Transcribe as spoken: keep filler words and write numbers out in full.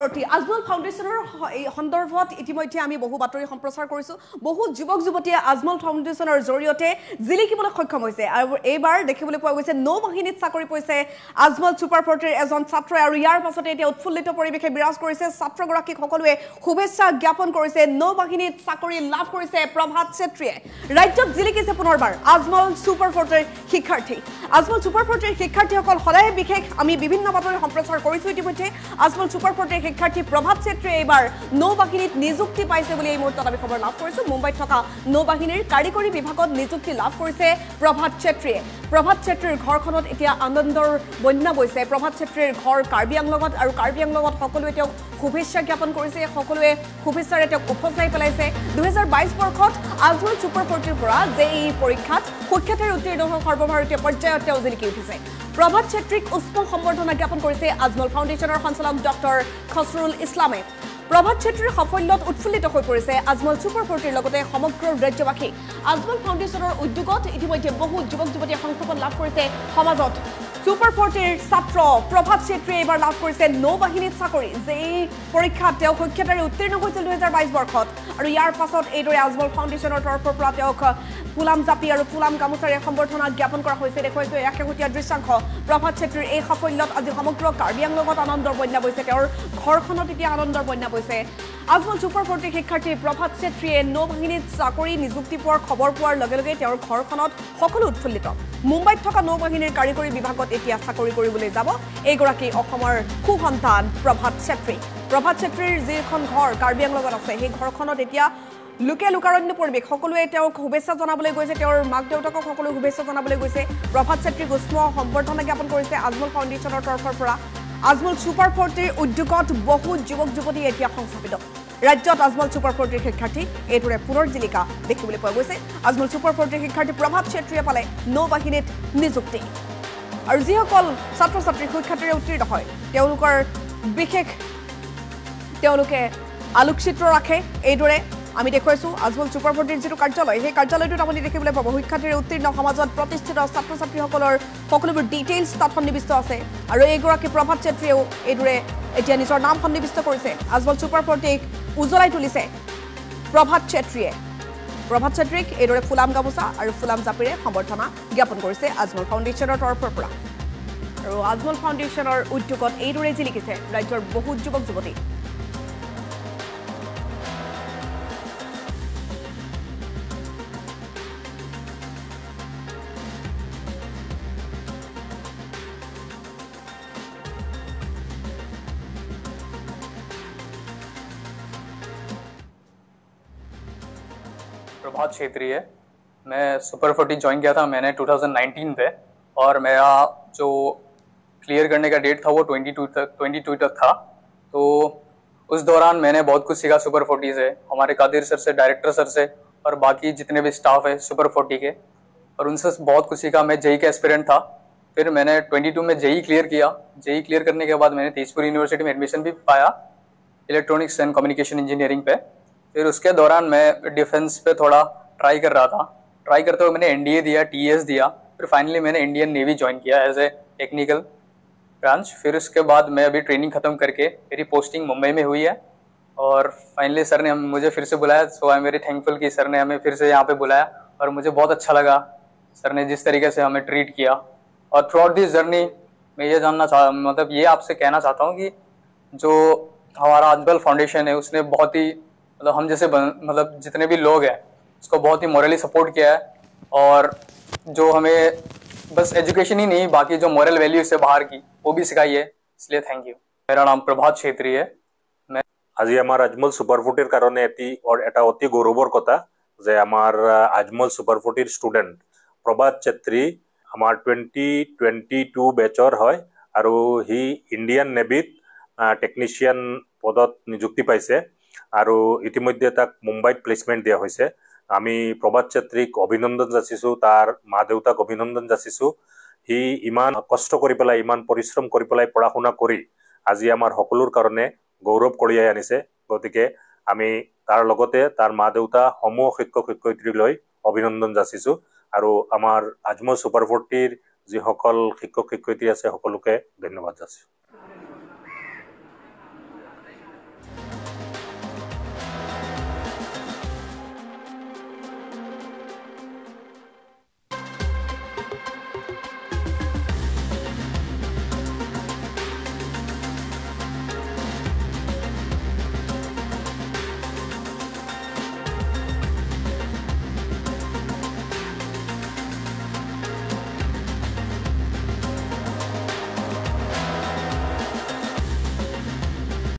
আজমল ফাউণ্ডেশ্যনৰ সন্দৰ্ভত ইতিমধ্যে আমি বহু বাতৰি সম্প্ৰচাৰ কৰিছোঁ বহু যুৱক যুৱতীয়ে আজমল ফাউণ্ডেশ্যনৰ জৰিয়তে জিলিকিবলৈ সক্ষম হৈছে আৰু এইবাৰ দেখিবলৈ পোৱা গৈছে নৌবাহিনীত চাকৰি পাইছে আজমল ছুপাৰ ফৰ্টিৰ এজন ছাত্ৰই আৰু ইয়াৰ পাছতে এতিয়া উৎফুল্লিত পৰিৱেশে বিৰাজ কৰিছে ছাত্ৰগৰাকীক সকলোৱে শুভেচ্ছা জ্ঞাপন কৰিছে নৌবাহিনীত চাকৰি লাভ কৰিছে প্ৰভাত চেত্ৰীয়ে ৰাজ্যত জিলিকিছে পুনৰবাৰ আজমল ছুপাৰ ফৰ্টিৰ শিক্ষাৰ্থী আজমল ছুপাৰ ফৰ্টিৰ শিক্ষাৰ্থীসকল সদায় বিশেষ আমি বিভিন্ন বাতৰি সম্প্ৰচাৰ কৰিছোঁ ইতিমধ্যে আজমল ছুপাৰ ফৰ্টিৰ শিক্ষাৰ্থী প্ৰভাত চেত্ৰীয়ে এইবাৰ নৌবাহিনীত নিযুক্তি পাইছে বুলি এই মুহূৰ্তত আমি খবৰ লাভ কৰিছোঁ মুম্বাইত থকা নৌবাহিনীৰ কাৰিকৰী বিভাগত নিযুক্তি লাভ কৰিছে প্ৰভাত চেত্ৰীয়ে প্ৰভাত চেত্ৰীৰ ঘৰখনত এতিয়া আনন্দৰ বন্যা বৈছে প্ৰভাত চেত্ৰীৰ ঘৰ কাৰ্বি আংলঙত আৰু কাৰ্বি আংলঙত সকলোৱে তেওঁক শুভেচ্ছা জ্ঞাপন কৰিছে সকলোৱে শুভেচ্ছাৰে তেওঁক উপচাই পেলাইছে দুহেজাৰ বাইছ বৰ্ষত আজমল ছুপাৰ ফৰ্টিৰ পৰা জেই পৰীক্ষাত সুখ্যাতিৰে উত্তীৰ্ণ হৈ সৰ্বভাৰতীয় পৰ্যায়ত তেওঁ জিলিকি উঠিছে প্ৰভাত চেত্ৰীক উষ্ম সম্বৰ্ধনা জ্ঞাপন কৰিছে আজমল ফাউণ্ডেশ্যনৰ সঞ্চালক ডক্টৰ খছৰুল ইছলামে প্ৰভাত চেত্ৰীৰ সাফল্যত উৎফুল্লিত হৈ পৰিছে আজমল ছুপাৰ ফৰ্টিৰ লগতে সমগ্ৰ ৰাজ্যবাসী আজমল ফাউণ্ডেশ্যনৰ উদ্যোগত ইতিমধ্যে বহু যুৱক যুৱতীয়ে সংস্থাপন লাভ কৰিছে সমাজত ছুপাৰ ফৰ্টিৰ ছাত্ৰ প্ৰভাত চেত্ৰীয়ে এইবাৰ লাভ কৰিছে নৌবাহিনীত চাকৰি জেই পৰীক্ষাত তেওঁ সুখ্যাতিৰে উত্তীৰ্ণ হৈছিল দুহেজাৰ বাইছ বৰ্ষত আৰু ইয়াৰ পাছত এইদৰে আজমল ফাউণ্ডেশ্যনৰ তৰফৰ পৰা তেওঁক ফুলাম জাপি আৰু ফুলাম গামোচাৰে সম্বৰ্ধনা জ্ঞাপন কৰা হৈছে দেখুৱাইছে এক শেহতীয়া দৃশ্যাংশ প্ৰভাত চেত্ৰীৰ এই সাফল্যত আজি সমগ্ৰ কাৰ্বি আংলঙত আনন্দৰ বন্যা বৈছে তেওঁৰ ঘৰখনত এতিয়া আনন্দৰ বন্যা বৈছে আজমল ছুপাৰ ফৰ্টিৰ শিক্ষাৰ্থী প্ৰভাত চেত্ৰীয়ে নৌবাহিনীত চাকৰি নিযুক্তি পোৱাৰ খবৰ পোৱাৰ লগে লগে তেওঁৰ ঘৰখনত সকলো উৎফুল্লিত মুম্বাইত থকা নৌবাহিনীৰ কাৰিকৰী বিভাগত এতিয়া চাকৰি কৰিবলৈ যাব এইগৰাকী অসমৰ সুসন্তান প্ৰভাত চেত্ৰী প্ৰভাত চেত্ৰীৰ যিখন ঘৰ কাৰ্বি আংলঙত আছে সেই ঘৰখনত এতিয়া লোকে লোকাৰণ্য পৰিৱেশ সকলোৱে তেওঁক শুভেচ্ছা জনাবলৈ গৈছে তেওঁৰ মাক দেউতাকক সকলো শুভেচ্ছা জনাবলৈ গৈছে প্ৰভাত চেত্ৰীক উষ্ম সম্বৰ্ধনা জ্ঞাপন কৰিছে আজমল ফাউণ্ডেশ্যনৰ তৰফৰ পৰা আজমল ছুপাৰ ফৰ্টিৰ উদ্যোগত বহু যুৱক যুৱতী এতিয়া সংস্থাপিত ৰাজ্যত আজমল ছুপাৰ ফৰ্টিৰ শিক্ষাৰ্থী এইদৰে পুনৰ জিলিকা দেখিবলৈ পোৱা গৈছে আজমল ছুপাৰ ফৰ্টিৰ শিক্ষাৰ্থী প্ৰভাত চেত্ৰীয়ে পালে নৌবাহিনীত নিযুক্তি আৰু যিসকল ছাত্ৰ ছাত্ৰী সুখ্যাতিৰে উত্তীৰ্ণ হয় তেওঁলোকৰ বিশেষ তেওঁলোকে আলোকচিত্ৰ ৰাখে এইদৰে আমি দেখুৱাইছোঁ আজমল ছুপাৰ ফৰ্টিৰ যিটো কাৰ্যালয় সেই কাৰ্যালয়টোত আপুনি দেখিবলৈ পাব সুখ্যাতিৰে উত্তীৰ্ণ সমাজত প্ৰতিষ্ঠিত ছাত্ৰ ছাত্ৰীসকলৰ সকলোবোৰ ডিটেইলছ তাত সন্নিৱিষ্ট আছে আৰু এইগৰাকী প্ৰভাত চেত্ৰীয়েও এইদৰে এতিয়া নিজৰ নাম সন্নিৱিষ্ট কৰিছে আজমল ছুপাৰ ফৰ্টিক উজ্বলাই তুলিছে প্ৰভাত চেত্ৰীয়ে প্ৰভাত চেত্ৰীক এইদৰে ফুলাম গামোচা আৰু ফুলাম জাপিৰে সম্বৰ্ধনা জ্ঞাপন কৰিছে আজমল ফাউণ্ডেশ্যনৰ তৰফৰ পৰা আৰু আজমল ফাউণ্ডেশ্যনৰ উদ্যোগত এইদৰে জিলিকিছে ৰাজ্যৰ বহু যুৱক যুৱতী प्रभात क्षेत्रीय मैं सुपर फोर्टी ज्वाइन किया था मैंने टू थाउजेंड नाइनटीन पे और मेरा जो क्लियर करने का डेट था वो ट्वेंटी टू तक ट्वेंटी टू तक था तो उस दौरान मैंने बहुत कुछ सीखा सुपर फोर्टी से हमारे कादिर सर से डायरेक्टर सर से और बाकी जितने भी स्टाफ है सुपर फोर्टी के और उनसे बहुत कुछ सीखा मैं जेई का एस्पिरेंट था फिर मैंने ट्वेंटी टू में जेई क्लियर किया जेई क्लियर करने के बाद मैंने तेजपुर यूनिवर्सिटी में एडमिशन भी पाया इलेक्ट्रॉनिक्स एंड कम्युनिकेशन इंजीनियरिंग पे फिर उसके दौरान मैं डिफेंस पे थोड़ा ट्राई कर रहा था ट्राई करते हुए मैंने एनडीए दिया टीएस दिया फिर फाइनली मैंने इंडियन नेवी ज्वाइन किया एज ए टेक्निकल ब्रांच फिर उसके बाद मैं अभी ट्रेनिंग खत्म करके मेरी पोस्टिंग मुंबई में हुई है और फाइनली सर ने हम मुझे फिर से बुलाया so I am very thankful कि सर ने हमें फिर से यहाँ पे बुलाया और मुझे बहुत अच्छा लगा सर ने जिस तरीके से हमें ट्रीट किया और थ्रू आउट दिस जर्नी मैं ये जानना चाह मतलब ये आपसे कहना चाहता हूँ कि जो हमारा आजमल फाउंडेशन है उसने बहुत ही मतलब हम जैसे मतलब जितने भी लोग हैं उसको बहुत ही मॉरली सपोर्ट किया है और जो हमें बस एजुकेशन ही नहीं बाकी जो मॉरल वैल्यू से बाहर की वो भी सिखाई है इसलिए थैंक यू मेरा नाम प्रभात क्षेत्री है मैं আজি আমাৰ আজমল ছুপাৰ ফৰ্টিৰ কাৰণে এটি এটা অতি গৌৰৱৰ কথা যে আমাৰ আজমল ছুপাৰ ফৰ্টিৰ ষ্টুডেণ্ট প্ৰভাত চেত্ৰী আমাৰ টুৱেণ্টি টুৱেণ্টি টু বেচৰ হয় আৰু সি ইণ্ডিয়ান নেভিত টেকনিচিয়ান পদত নিযুক্তি পাইছে আৰু ইতিমধ্যে তাক মুম্বাইত প্লেচমেণ্ট দিয়া হৈছে আমি প্ৰভাত চেত্ৰীক অভিনন্দন যাচিছোঁ তাৰ মা দেউতাক অভিনন্দন যাচিছোঁ সি ইমান কষ্ট কৰি পেলাই ইমান পৰিশ্ৰম কৰি পেলাই পঢ়া শুনা কৰি আজি আমাৰ সকলোৰ কাৰণে গৌৰৱ কঢ়িয়াই আনিছে গতিকে আমি তাৰ লগতে তাৰ মা দেউতা সমূহ শিক্ষক শিক্ষয়িত্ৰীলৈ অভিনন্দন যাচিছোঁ আৰু আমাৰ আজমল ছুপাৰ ফৰ্টিৰ যিসকল শিক্ষক শিক্ষয়িত্ৰী আছে সকলোকে ধন্যবাদ যাচিছোঁ